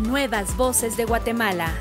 Nuevas Voces de Guatemala.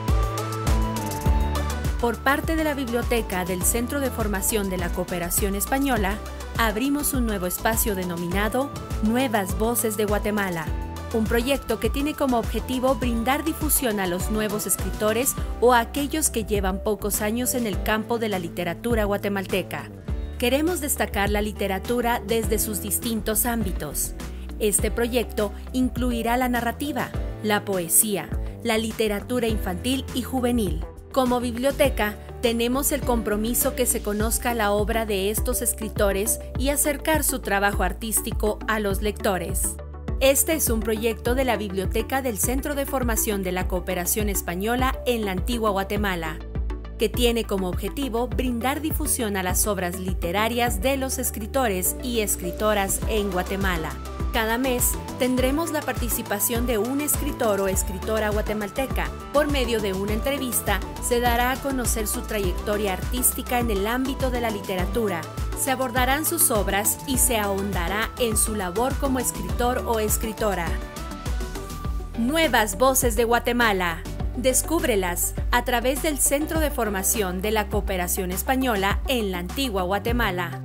Por parte de la Biblioteca del Centro de Formación de la Cooperación Española, abrimos un nuevo espacio denominado Nuevas Voces de Guatemala, un proyecto que tiene como objetivo brindar difusión a los nuevos escritores o a aquellos que llevan pocos años en el campo de la literatura guatemalteca. Queremos destacar la literatura desde sus distintos ámbitos. Este proyecto incluirá la narrativa, la poesía, la literatura infantil y juvenil. Como biblioteca, tenemos el compromiso que se conozca la obra de estos escritores y acercar su trabajo artístico a los lectores. Este es un proyecto de la Biblioteca del Centro de Formación de la Cooperación Española en la Antigua Guatemala, que tiene como objetivo brindar difusión a las obras literarias de los escritores y escritoras en Guatemala. Cada mes tendremos la participación de un escritor o escritora guatemalteca. Por medio de una entrevista se dará a conocer su trayectoria artística en el ámbito de la literatura. Se abordarán sus obras y se ahondará en su labor como escritor o escritora. Nuevas Voces de Guatemala. Descúbrelas a través del Centro de Formación de la Cooperación Española en la Antigua Guatemala.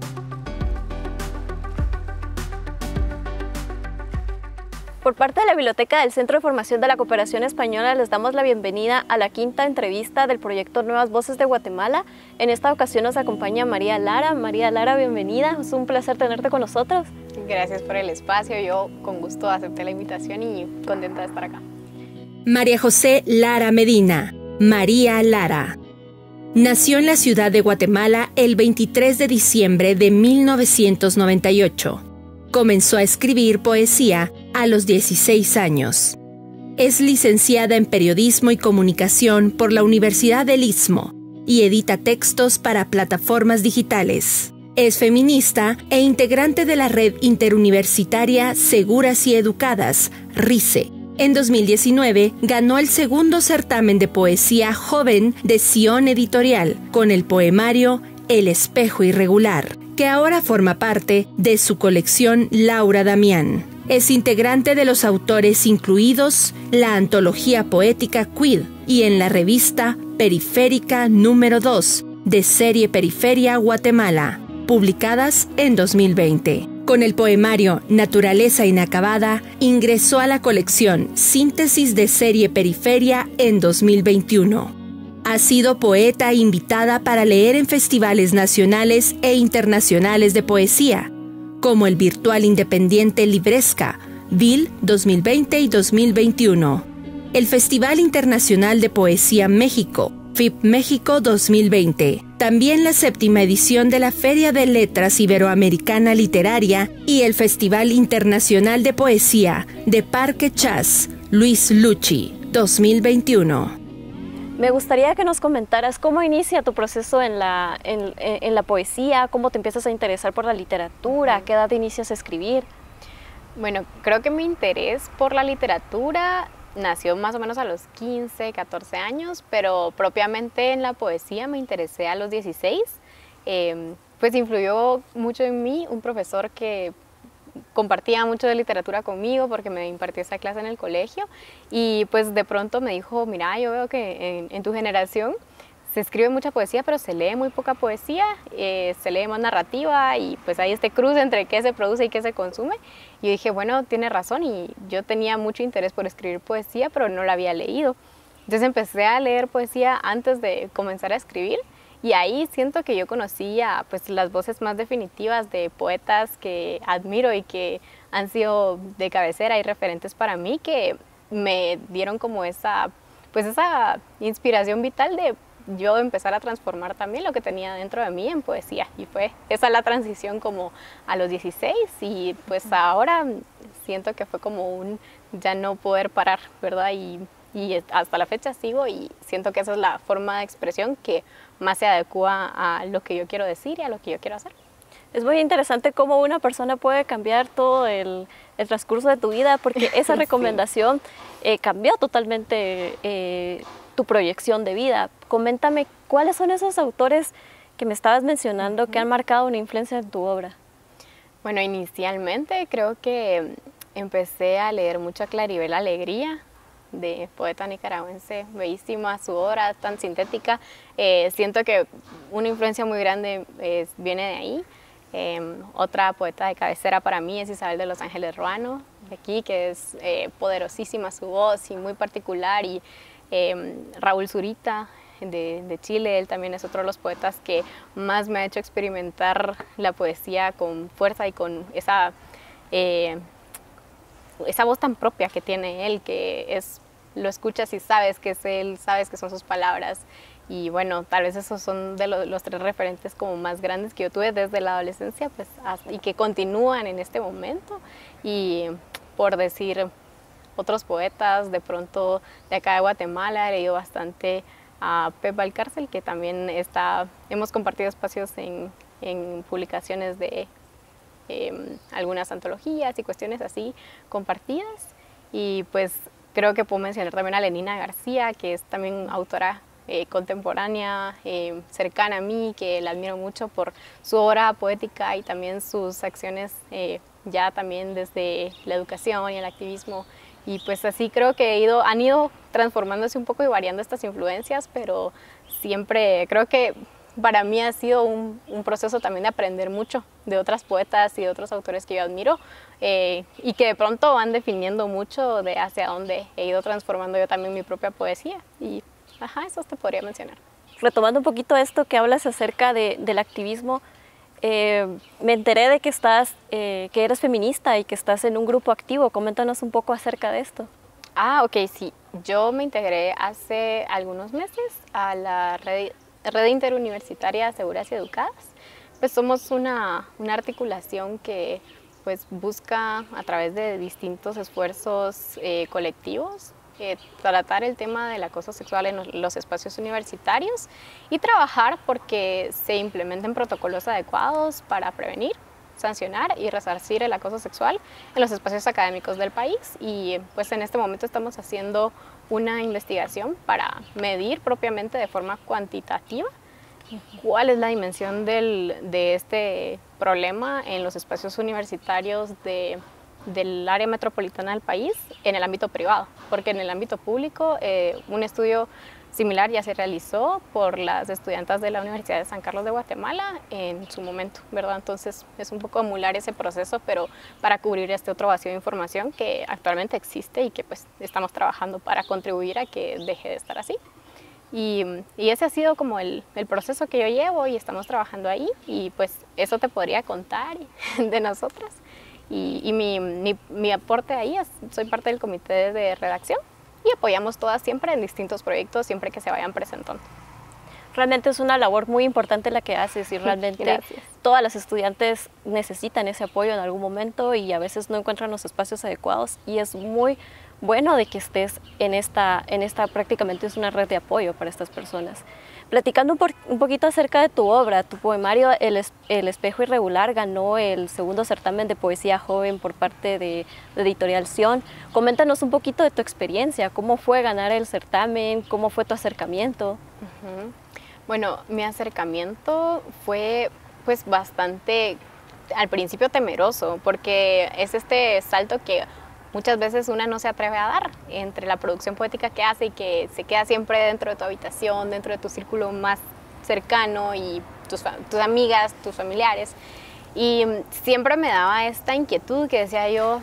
Por parte de la Biblioteca del Centro de Formación de la Cooperación Española les damos la bienvenida a la quinta entrevista del proyecto Nuevas Voces de Guatemala. En esta ocasión nos acompaña María Lara. María Lara, bienvenida. Es un placer tenerte con nosotros. Gracias por el espacio. Yo con gusto acepté la invitación y contenta de estar acá. María José Lara Medina. María Lara. Nació en la ciudad de Guatemala el 23 de diciembre de 1998. Comenzó a escribir poesía a los 16 años. Es licenciada en Periodismo y Comunicación por la Universidad del Istmo y edita textos para plataformas digitales. Es feminista e integrante de la red interuniversitaria Seguras y Educadas, RISE. En 2019 ganó el segundo certamen de poesía joven de Sion Editorial con el poemario El Espejo Irregular, que ahora forma parte de su colección Laura Damián. Es integrante de los autores incluidos la antología poética Quid y en la revista Periférica número 2 de Serie Periferia Guatemala, publicadas en 2020. Con el poemario Naturaleza Inacabada, ingresó a la colección Síntesis de Serie Periferia en 2021. Ha sido poeta invitada para leer en festivales nacionales e internacionales de poesía, como el virtual independiente Libresca, VIL 2020 y 2021, el Festival Internacional de Poesía México, FIP México 2020, también la 7ª edición de la Feria de Letras Iberoamericana Literaria y el Festival Internacional de Poesía de Parque Chas, Luis Lucci 2021. Me gustaría que nos comentaras cómo inicia tu proceso en la poesía, cómo te empiezas a interesar por la literatura, a qué edad inicias a escribir. Bueno, creo que mi interés por la literatura nació más o menos a los 15, 14 años, pero propiamente en la poesía me interesé a los 16. Pues influyó mucho en mí un profesor que compartía mucho de literatura conmigo porque me impartió esa clase en el colegio y pues de pronto me dijo, mira, yo veo que en tu generación se escribe mucha poesía, pero se lee muy poca poesía, se lee más narrativa y pues hay este cruce entre qué se produce y qué se consume. Y yo dije, bueno, tiene razón y yo tenía mucho interés por escribir poesía, pero no la había leído. Entonces empecé a leer poesía antes de comenzar a escribir y ahí siento que yo conocía pues las voces más definitivas de poetas que admiro y que han sido de cabecera y referentes para mí que me dieron como esa inspiración vital de yo empezar a transformar también lo que tenía dentro de mí en poesía y fue esa la transición como a los 16 y pues ahora siento que fue como un ya no poder parar, ¿verdad? Y hasta la fecha sigo y siento que esa es la forma de expresión que más se adecua a lo que yo quiero decir y a lo que yo quiero hacer. Es muy interesante cómo una persona puede cambiar todo el transcurso de tu vida porque esa recomendación cambió totalmente tu proyección de vida. Coméntame, ¿cuáles son esos autores que me estabas mencionando que han marcado una influencia en tu obra? Bueno, inicialmente creo que empecé a leer mucho a Claribel Alegría, de poeta nicaragüense, bellísima su obra, tan sintética. Siento que una influencia muy grande viene de ahí. Otra poeta de cabecera para mí es Isabel de los Ángeles Ruano, de aquí, que es poderosísima su voz y muy particular, y Raúl Zurita de Chile, él también es otro de los poetas que más me ha hecho experimentar la poesía con fuerza y con esa voz tan propia que tiene él, que lo escuchas y sabes que es él, sabes que son sus palabras. Y bueno, tal vez esos son de los tres referentes como más grandes que yo tuve desde la adolescencia, pues, y que continúan en este momento. Y por decir otros poetas, de pronto de acá de Guatemala, he leído bastante a Pep Valcárcel, que también hemos compartido espacios en publicaciones de algunas antologías y cuestiones así compartidas. Y pues creo que puedo mencionar también a Lenina García, que es también autora contemporánea, cercana a mí, que la admiro mucho por su obra poética y también sus acciones ya también desde la educación y el activismo. Y pues así creo que han ido transformándose un poco y variando estas influencias, pero siempre creo que para mí ha sido un proceso también de aprender mucho de otras poetas y de otros autores que yo admiro, y que de pronto van definiendo mucho de hacia dónde he ido transformando yo también mi propia poesía. Y eso te podría mencionar. Retomando un poquito esto que hablas acerca del activismo, me enteré de que que eres feminista y que estás en un grupo activo. Coméntanos un poco acerca de esto. Ok, sí. Yo me integré hace algunos meses a la Red Interuniversitaria Seguras y Educadas. Pues somos una articulación que pues busca a través de distintos esfuerzos colectivos tratar el tema del acoso sexual en los espacios universitarios y trabajar porque se implementen protocolos adecuados para prevenir, sancionar y resarcir el acoso sexual en los espacios académicos del país. Y pues en este momento estamos haciendo una investigación para medir propiamente de forma cuantitativa cuál es la dimensión de este problema en los espacios universitarios del área metropolitana del país en el ámbito privado, porque en el ámbito público un estudio similar ya se realizó por las estudiantas de la Universidad de San Carlos de Guatemala en su momento, ¿verdad? Entonces es un poco emular ese proceso, pero para cubrir este otro vacío de información que actualmente existe y que pues estamos trabajando para contribuir a que deje de estar así. Y ese ha sido como el proceso que yo llevo y estamos trabajando ahí, y pues eso te podría contar de nosotras. Y mi aporte ahí soy parte del comité de redacción y apoyamos todas siempre en distintos proyectos, siempre que se vayan presentando. Realmente es una labor muy importante la que haces y realmente Gracias. Todas las estudiantes necesitan ese apoyo en algún momento y a veces no encuentran los espacios adecuados, y es muy bueno de que estés en esta prácticamente es una red de apoyo para estas personas. Platicando un poquito acerca de tu obra, tu poemario El Espejo Irregular ganó el segundo certamen de poesía joven por parte de Editorial Sion. Coméntanos un poquito de tu experiencia, cómo fue ganar el certamen, cómo fue tu acercamiento. Bueno, mi acercamiento fue pues bastante al principio temeroso, porque es este salto que muchas veces una no se atreve a dar entre la producción poética que hace y que se queda siempre dentro de tu habitación, dentro de tu círculo más cercano y tus amigas, tus familiares. Y siempre me daba esta inquietud que decía yo,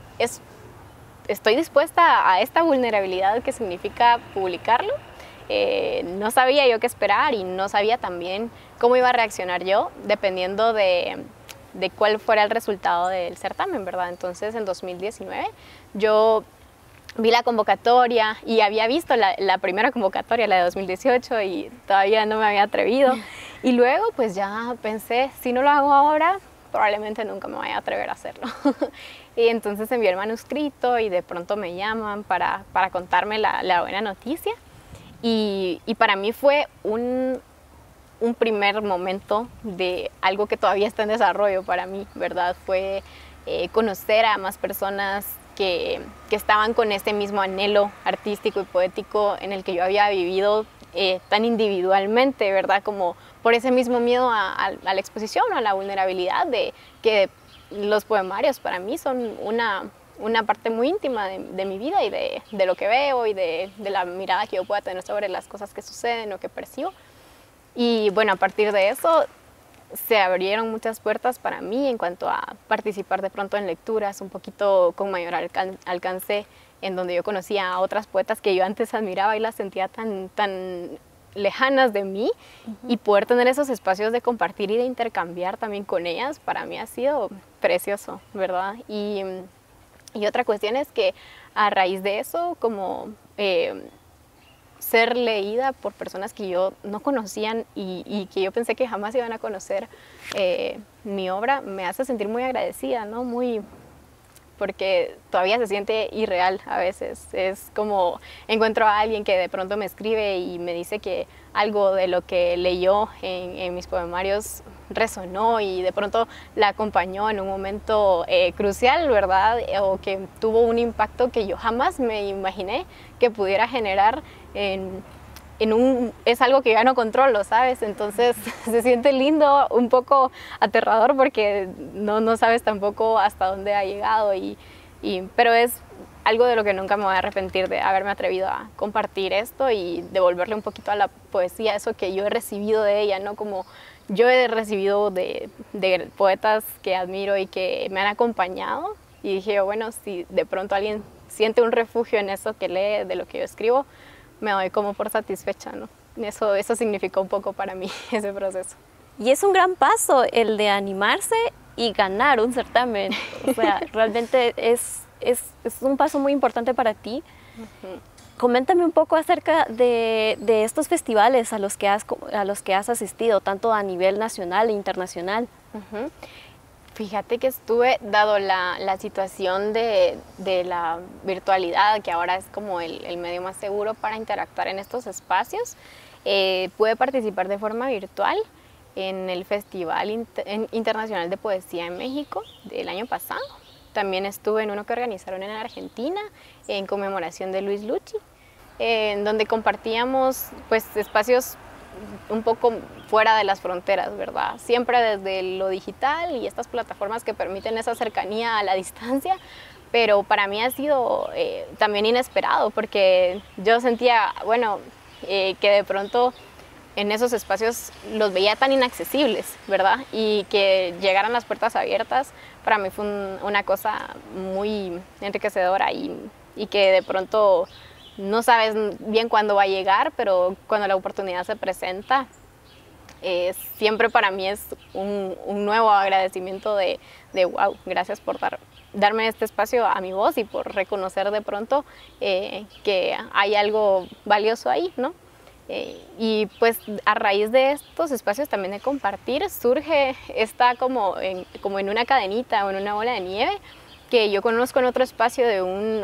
estoy dispuesta a esta vulnerabilidad que significa publicarlo. No sabía yo qué esperar y no sabía también cómo iba a reaccionar yo, dependiendo de cuál fuera el resultado del certamen, ¿verdad? Entonces, en 2019, yo vi la convocatoria y había visto la primera convocatoria, la de 2018, y todavía no me había atrevido. Y luego, pues ya pensé, si no lo hago ahora, probablemente nunca me vaya a atrever a hacerlo. Y entonces envié el manuscrito y de pronto me llaman para contarme la buena noticia. Y para mí fue un primer momento de algo que todavía está en desarrollo para mí, ¿verdad? Fue conocer a más personas que estaban con ese mismo anhelo artístico y poético en el que yo había vivido tan individualmente, ¿verdad? Como por ese mismo miedo a la exposición o a la vulnerabilidad, de que los poemarios para mí son una parte muy íntima de mi vida y de lo que veo y de la mirada que yo pueda tener sobre las cosas que suceden o que percibo. Y bueno, a partir de eso se abrieron muchas puertas para mí en cuanto a participar de pronto en lecturas un poquito con mayor alcance, en donde yo conocía a otras poetas que yo antes admiraba y las sentía tan lejanas de mí, y poder tener esos espacios de compartir y de intercambiar también con ellas, para mí ha sido precioso, ¿verdad? Y otra cuestión es que a raíz de eso, como ser leída por personas que yo no conocían y que yo pensé que jamás iban a conocer mi obra, me hace sentir muy agradecida, ¿no? Porque todavía se siente irreal a veces. Es como encuentro a alguien que de pronto me escribe y me dice que algo de lo que leyó en mis poemarios resonó y de pronto la acompañó en un momento crucial, ¿verdad? O que tuvo un impacto que yo jamás me imaginé que pudiera generar es algo que ya no controlo, ¿sabes? Entonces se siente lindo, un poco aterrador porque no sabes tampoco hasta dónde ha llegado, pero es algo de lo que nunca me voy a arrepentir, de haberme atrevido a compartir esto y devolverle un poquito a la poesía eso que yo he recibido de ella, ¿no? Como yo he recibido de poetas que admiro y que me han acompañado, y dije, bueno, si de pronto alguien siente un refugio en eso que lee de lo que yo escribo, me doy como por satisfecha, ¿no? Eso significó un poco para mí ese proceso. Y es un gran paso el de animarse y ganar un certamen. O sea, realmente es un paso muy importante para ti. Coméntame un poco acerca de estos festivales a los que has asistido, tanto a nivel nacional e internacional. Fíjate que dado la situación de la virtualidad, que ahora es como el medio más seguro para interactuar en estos espacios, pude participar de forma virtual en el Festival Internacional de Poesía en México del año pasado. También estuve en uno que organizaron en Argentina en conmemoración de Luis Lucci, en donde compartíamos pues espacios un poco fuera de las fronteras, ¿verdad? Siempre desde lo digital y estas plataformas que permiten esa cercanía a la distancia, pero para mí ha sido también inesperado, porque yo sentía, bueno, que de pronto en esos espacios los veía tan inaccesibles, ¿verdad? Y que llegaran las puertas abiertas, para mí fue una cosa muy enriquecedora y que de pronto no sabes bien cuándo va a llegar, pero cuando la oportunidad se presenta, siempre para mí es un nuevo agradecimiento de wow, gracias por darme este espacio a mi voz y por reconocer de pronto que hay algo valioso ahí, ¿no? Y pues a raíz de estos espacios también de compartir surge como en una cadenita o en una bola de nieve, que yo conozco en otro espacio de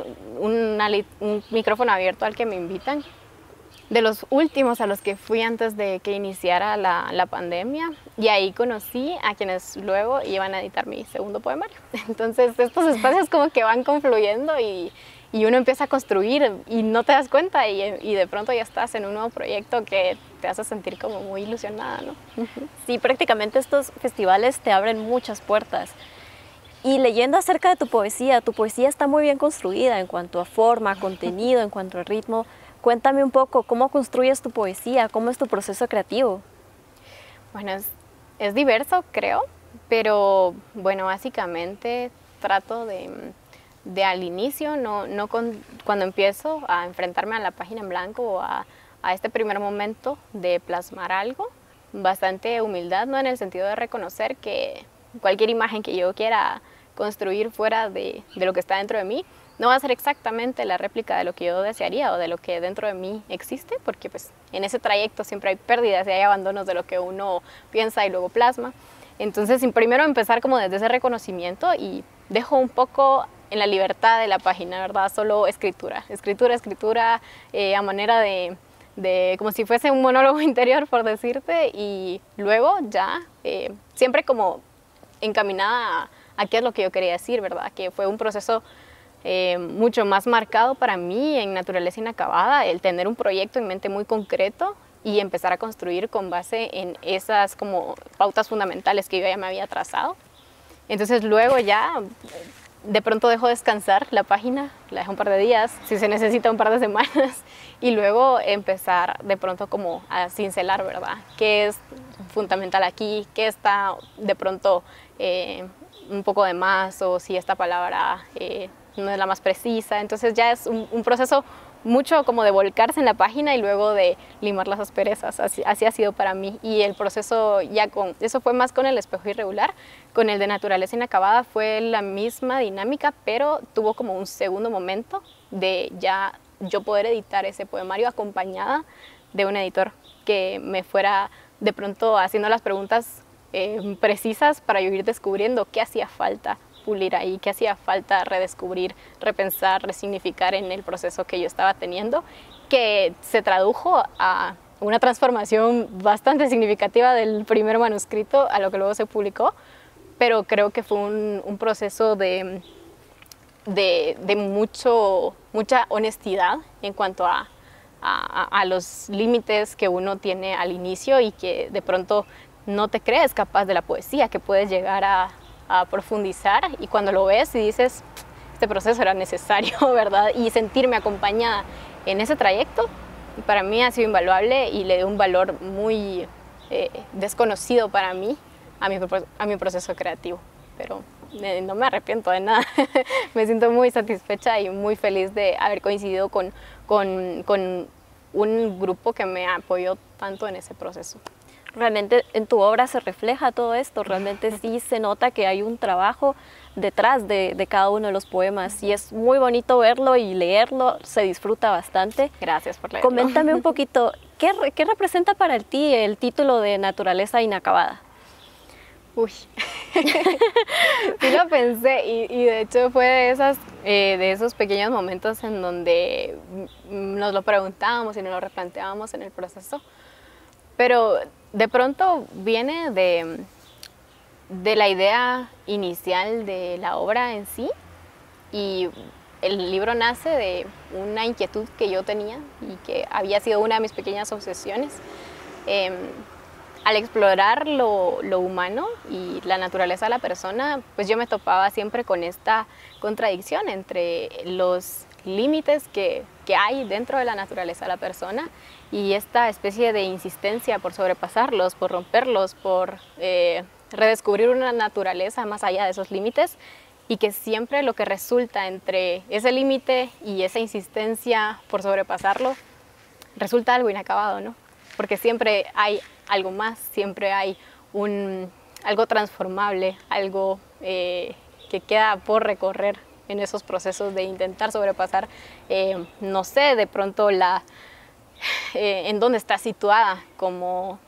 un micrófono abierto al que me invitan, de los últimos a los que fui antes de que iniciara la pandemia, y ahí conocí a quienes luego iban a editar mi segundo poemario. Entonces estos espacios como que van confluyendo y uno empieza a construir y no te das cuenta y de pronto ya estás en un nuevo proyecto que te hace sentir como muy ilusionada, ¿no? Sí, prácticamente estos festivales te abren muchas puertas. Y leyendo acerca de tu poesía está muy bien construida en cuanto a forma, contenido, en cuanto a ritmo. Cuéntame un poco, ¿cómo construyes tu poesía? ¿Cómo es tu proceso creativo? Bueno, es diverso, creo, pero bueno, básicamente trato de al inicio, cuando empiezo a enfrentarme a la página en blanco o a este primer momento de plasmar algo, bastante humildad, ¿no? En el sentido de reconocer que cualquier imagen que yo quiera construir fuera de lo que está dentro de mí no va a ser exactamente la réplica de lo que yo desearía o de lo que dentro de mí existe, porque pues en ese trayecto siempre hay pérdidas y hay abandonos de lo que uno piensa y luego plasma. Entonces primero empezar como desde ese reconocimiento y dejo un poco en la libertad de la página, ¿verdad? Solo escritura a manera de como si fuese un monólogo interior, por decirte, y luego ya siempre como encaminada a qué es lo que yo quería decir, ¿verdad? Que fue un proceso mucho más marcado para mí en Naturaleza Inacabada, el tener un proyecto en mente muy concreto y empezar a construir con base en esas como pautas fundamentales que yo ya me había trazado. Entonces luego ya de pronto dejo descansar la página, la dejo un par de días, si se necesita un par de semanas, y luego empezar de pronto como a cincelar, ¿verdad? ¿Qué es fundamental aquí? ¿Qué está de pronto un poco de más? O si esta palabra no es la más precisa. Entonces ya es un proceso mucho como de volcarse en la página y luego de limar las asperezas. Así ha sido para mí. Y el proceso eso fue más con el espejo irregular. Con el de naturaleza inacabada fue la misma dinámica, pero tuvo como un segundo momento de ya yo poder editar ese poemario acompañada de un editor que me fuera de pronto haciendo las preguntas precisas para yo ir descubriendo qué hacía falta pulir ahí, qué hacía falta redescubrir, repensar, resignificar en el proceso que yo estaba teniendo, que se tradujo a una transformación bastante significativa del primer manuscrito a lo que luego se publicó, pero creo que fue un proceso de mucha honestidad en cuanto a los límites que uno tiene al inicio y que de pronto no te crees capaz de la poesía, que puedes llegar a profundizar, y cuando lo ves y dices, este proceso era necesario, ¿verdad? Y sentirme acompañada en ese trayecto, para mí ha sido invaluable y le dio un valor muy desconocido para mí a mi proceso creativo. Pero no me arrepiento de nada. Me siento muy satisfecha y muy feliz de haber coincidido con un grupo que me apoyó tanto en ese proceso. Realmente en tu obra se refleja todo esto, realmente sí se nota que hay un trabajo detrás de cada uno de los poemas y es muy bonito verlo y leerlo, se disfruta bastante. Gracias por leerlo. Coméntame un poquito, ¿qué representa para ti el título de Naturaleza Inacabada? Uy, sí lo pensé y de hecho fue de esos pequeños momentos en donde nos lo preguntábamos y nos lo replanteábamos en el proceso, pero de pronto viene de la idea inicial de la obra en sí, y el libro nace de una inquietud que yo tenía y que había sido una de mis pequeñas obsesiones. Al explorar lo humano y la naturaleza de la persona, pues yo me topaba siempre con esta contradicción entre los límites que hay dentro de la naturaleza de la persona y esta especie de insistencia por sobrepasarlos, por romperlos, por redescubrir una naturaleza más allá de esos límites, y que siempre lo que resulta entre ese límite y esa insistencia por sobrepasarlo resulta algo inacabado, ¿no? Porque siempre hay algo más, siempre hay algo transformable, algo que queda por recorrer en esos procesos de intentar sobrepasar, no sé, de pronto en dónde está situada como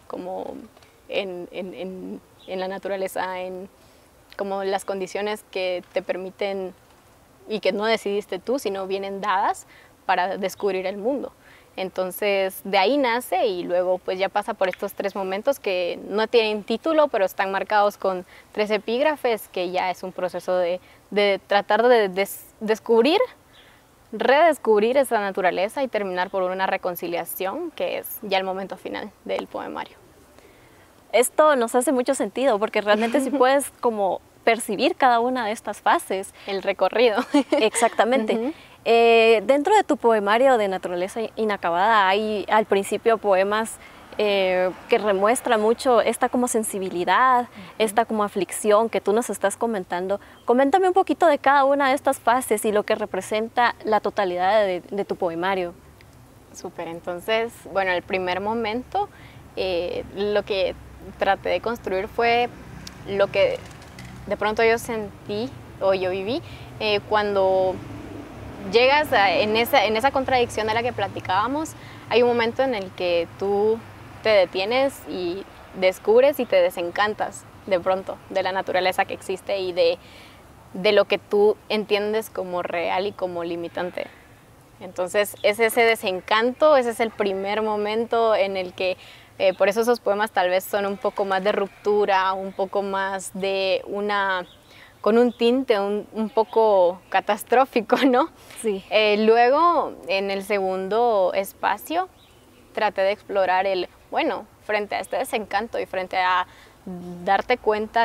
en la naturaleza, como las condiciones que te permiten y que no decidiste tú, sino vienen dadas para descubrir el mundo. Entonces de ahí nace y luego pues ya pasa por estos 3 momentos que no tienen título, pero están marcados con 3 epígrafes, que ya es un proceso de tratar de descubrir, redescubrir esa naturaleza y terminar por una reconciliación, que es ya el momento final del poemario. Esto nos hace mucho sentido porque realmente sí puedes como percibir cada una de estas fases. El recorrido. Exactamente. Dentro de tu poemario de Naturaleza Inacabada hay al principio poemas que remuestran mucho esta como sensibilidad, esta como aflicción que tú nos estás comentando. Coméntame un poquito de cada una de estas fases y lo que representa la totalidad de tu poemario. Súper, entonces, bueno, el primer momento, lo que traté de construir fue lo que de pronto yo sentí o yo viví cuando llegas en esa contradicción de la que platicábamos. Hay un momento en el que tú te detienes y descubres y te desencantas de pronto de la naturaleza que existe y de lo que tú entiendes como real y como limitante. Entonces es ese desencanto, ese es el primer momento en el que por eso esos poemas tal vez son un poco más de ruptura, un poco más de con un tinte un poco catastrófico, ¿no? Sí. Luego, en el segundo espacio, traté de explorar frente a este desencanto y frente a darte cuenta de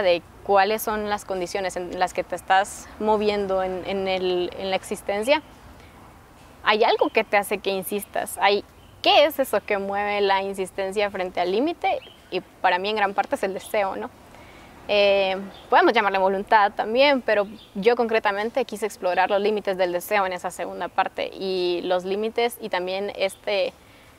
cuáles son las condiciones en las que te estás moviendo en la existencia, hay algo que te hace que insistas. ¿Qué es eso que mueve la insistencia frente al límite? Y para mí en gran parte es el deseo, ¿no? Podemos llamarle voluntad también, pero yo concretamente quise explorar los límites del deseo en esa segunda parte, y los límites y también este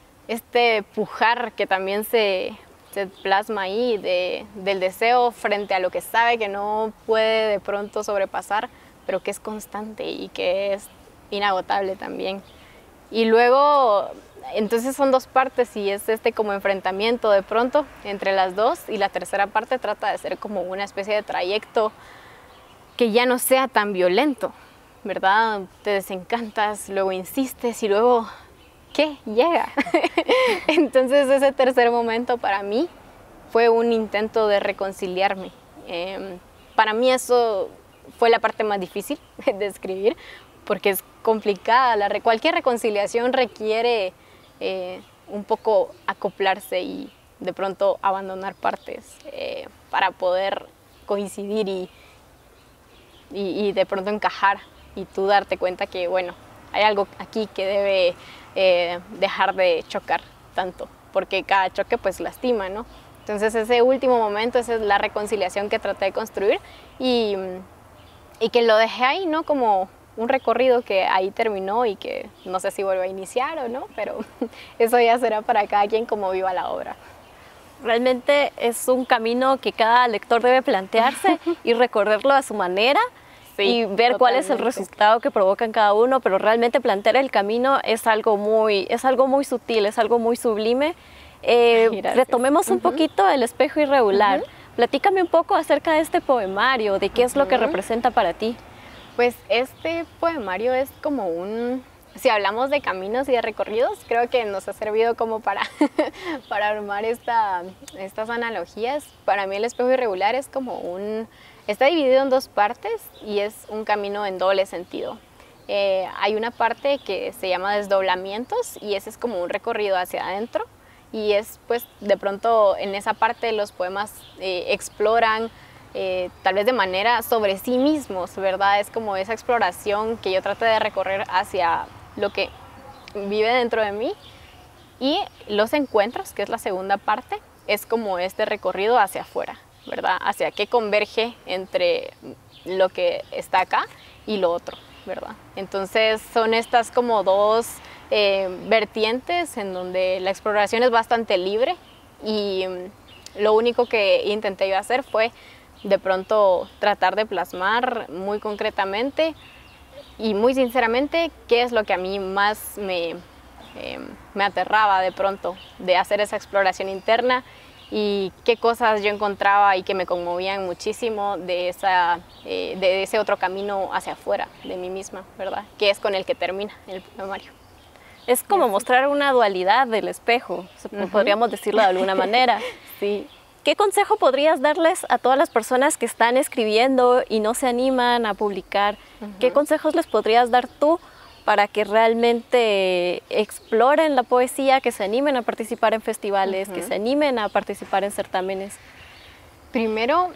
pujar que también se plasma ahí del deseo frente a lo que sabe que no puede de pronto sobrepasar, pero que es constante y que es inagotable también. Y luego, entonces son dos partes y es como enfrentamiento de pronto entre las dos, y la tercera parte trata de ser como una especie de trayecto que ya no sea tan violento, ¿verdad? Te desencantas, luego insistes y luego, ¿qué? Llega. Entonces ese tercer momento para mí fue un intento de reconciliarme. Para mí eso fue la parte más difícil de escribir, porque es complicada. Cualquier reconciliación requiere un poco acoplarse y de pronto abandonar partes para poder coincidir y de pronto encajar, y tú darte cuenta que, bueno, hay algo aquí que debe dejar de chocar tanto, porque cada choque pues lastima, ¿no? Entonces ese último momento, esa es la reconciliación que traté de construir, y que lo dejé ahí, ¿no? Como un recorrido que ahí terminó y que no sé si vuelvo a iniciar o no, pero eso ya será para cada quien como viva la obra. Realmente es un camino que cada lector debe plantearse y recorrerlo a su manera, sí, y ver totalmente cuál es el resultado que provoca en cada uno, pero realmente plantear el camino es algo muy sutil, es algo muy sublime. Retomemos un poquito El espejo irregular. Platícame un poco acerca de este poemario, de qué es lo que representa para ti. Pues este poemario es como si hablamos de caminos y de recorridos, creo que nos ha servido como para armar estas analogías. Para mí El espejo irregular es como está dividido en dos partes y es un camino en doble sentido. Hay una parte que se llama desdoblamientos, y ese es como un recorrido hacia adentro, y es pues de pronto en esa parte los poemas exploran tal vez de manera sobre sí mismos, ¿verdad? Es como esa exploración que yo trato de recorrer hacia lo que vive dentro de mí. Y los encuentros, que es la segunda parte, es como este recorrido hacia afuera, ¿verdad? Hacia qué converge entre lo que está acá y lo otro, ¿verdad? Entonces son estas como dos vertientes en donde la exploración es bastante libre, y lo único que intenté yo hacer fue de pronto tratar de plasmar muy concretamente y muy sinceramente qué es lo que a mí más me aterraba de pronto de hacer esa exploración interna, y qué cosas yo encontraba y que me conmovían muchísimo de ese otro camino hacia afuera de mí misma, ¿verdad? Que es con el que termina el poemario. Es como mostrar una dualidad del espejo, podríamos decirlo de alguna manera. Sí. ¿Qué consejo podrías darles a todas las personas que están escribiendo y no se animan a publicar? ¿Qué consejos les podrías dar tú para que realmente exploren la poesía, que se animen a participar en festivales, que se animen a participar en certámenes? Primero,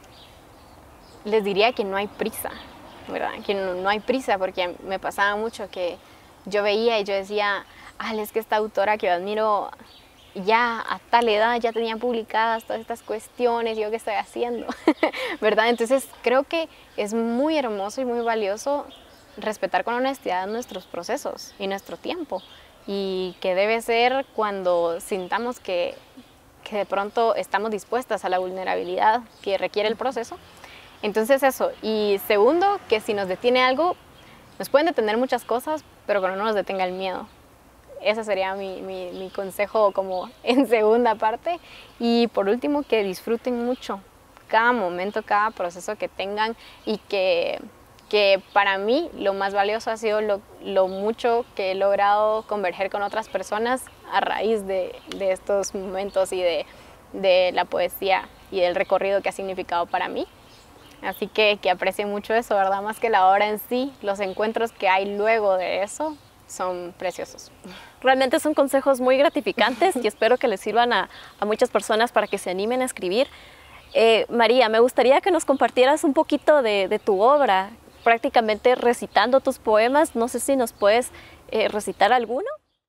les diría que no hay prisa, ¿verdad? Que no hay prisa, porque me pasaba mucho que yo veía y yo decía, es que esta autora que yo admiro ya a tal edad ya tenía publicadas todas estas cuestiones, ¿yo qué estoy haciendo? ¿Verdad? Entonces creo que es muy hermoso y muy valioso respetar con honestidad nuestros procesos y nuestro tiempo, y que debe ser cuando sintamos que de pronto estamos dispuestas a la vulnerabilidad que requiere el proceso. Entonces eso. Y segundo, que si nos detiene algo, nos pueden detener muchas cosas, pero que no nos detenga el miedo. Ese sería mi consejo como en segunda parte. Y por último, que disfruten mucho cada momento, cada proceso que tengan, y que para mí lo más valioso ha sido lo mucho que he logrado converger con otras personas a raíz de estos momentos y de la poesía y del recorrido que ha significado para mí. Así que aprecien mucho eso, ¿verdad? Más que la obra en sí, los encuentros que hay luego de eso son preciosos. Realmente son consejos muy gratificantes y espero que les sirvan a muchas personas para que se animen a escribir. María, me gustaría que nos compartieras un poquito de tu obra, prácticamente recitando tus poemas. No sé si nos puedes recitar alguno.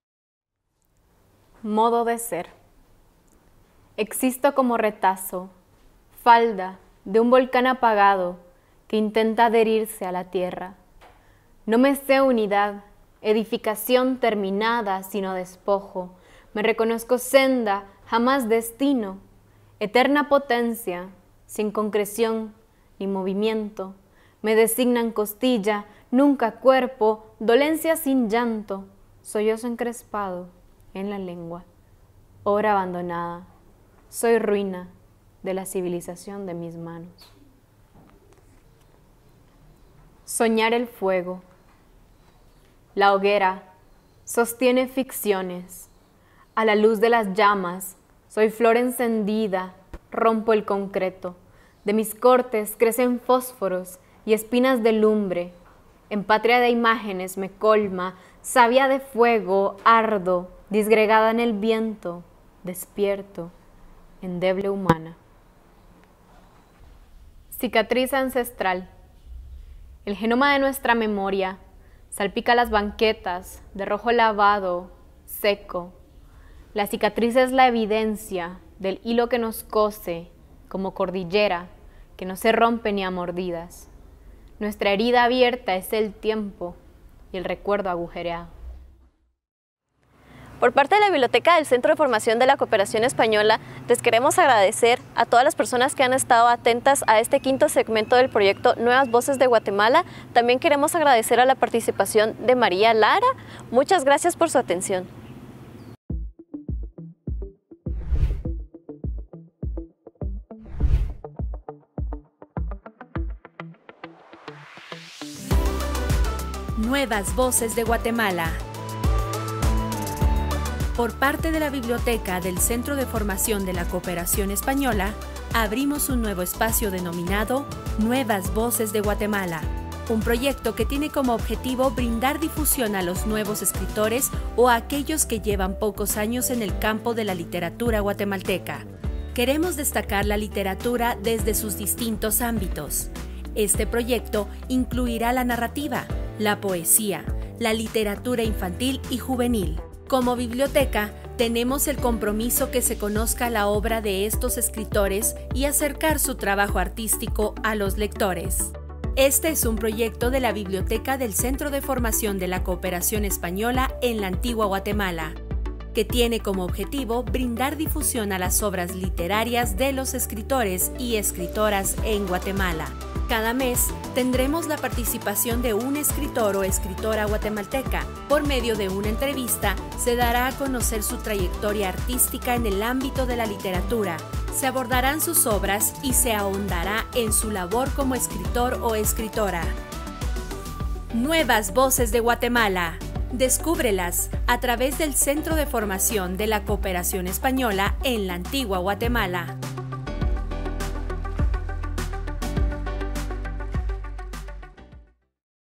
Modo de ser. Existo como retazo, falda de un volcán apagado que intenta adherirse a la tierra. No me sé unidad, edificación terminada, sino despojo. Me reconozco senda, jamás destino, eterna potencia, sin concreción ni movimiento. Me designan costilla, nunca cuerpo, dolencia sin llanto, sollozo encrespado en la lengua, obra abandonada. Soy ruina de la civilización de mis manos. Soñar el fuego. La hoguera sostiene ficciones. A la luz de las llamas, soy flor encendida, rompo el concreto. De mis cortes crecen fósforos y espinas de lumbre. En patria de imágenes me colma, savia de fuego, ardo, disgregada en el viento, despierto, endeble humana. Cicatriz ancestral. El genoma de nuestra memoria salpica las banquetas de rojo lavado, seco. La cicatriz es la evidencia del hilo que nos cose como cordillera que no se rompe ni a mordidas. Nuestra herida abierta es el tiempo y el recuerdo agujereado. Por parte de la Biblioteca del Centro de Formación de la Cooperación Española, les queremos agradecer a todas las personas que han estado atentas a este quinto segmento del proyecto Nuevas Voces de Guatemala. También queremos agradecer a la participación de María Lara. Muchas gracias por su atención. Nuevas Voces de Guatemala. Por parte de la Biblioteca del Centro de Formación de la Cooperación Española, abrimos un nuevo espacio denominado Nuevas Voces de Guatemala, un proyecto que tiene como objetivo brindar difusión a los nuevos escritores o a aquellos que llevan pocos años en el campo de la literatura guatemalteca. Queremos destacar la literatura desde sus distintos ámbitos. Este proyecto incluirá la narrativa, la poesía, la literatura infantil y juvenil. Como biblioteca, tenemos el compromiso que se conozca la obra de estos escritores y acercar su trabajo artístico a los lectores. Este es un proyecto de la Biblioteca del Centro de Formación de la Cooperación Española en la Antigua Guatemala, que tiene como objetivo brindar difusión a las obras literarias de los escritores y escritoras en Guatemala. Cada mes tendremos la participación de un escritor o escritora guatemalteca. Por medio de una entrevista se dará a conocer su trayectoria artística en el ámbito de la literatura, se abordarán sus obras y se ahondará en su labor como escritor o escritora. Nuevas Voces de Guatemala. Descúbrelas a través del Centro de Formación de la Cooperación Española en la Antigua Guatemala.